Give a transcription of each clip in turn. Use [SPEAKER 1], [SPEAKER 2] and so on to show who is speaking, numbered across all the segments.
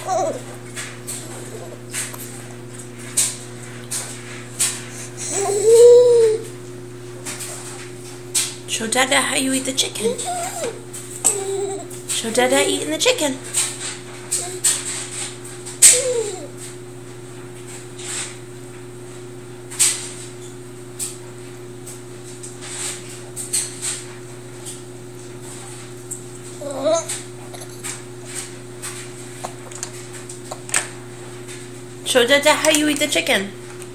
[SPEAKER 1] Show Dada how you eat the chicken. Show Dada eating the chicken. Show Dada how you eat the chicken.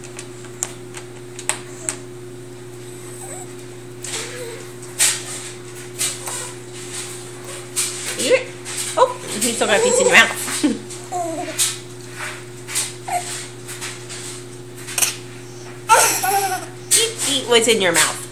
[SPEAKER 1] Eat it. Oh, you still got a piece in your mouth. Eat what's in your mouth.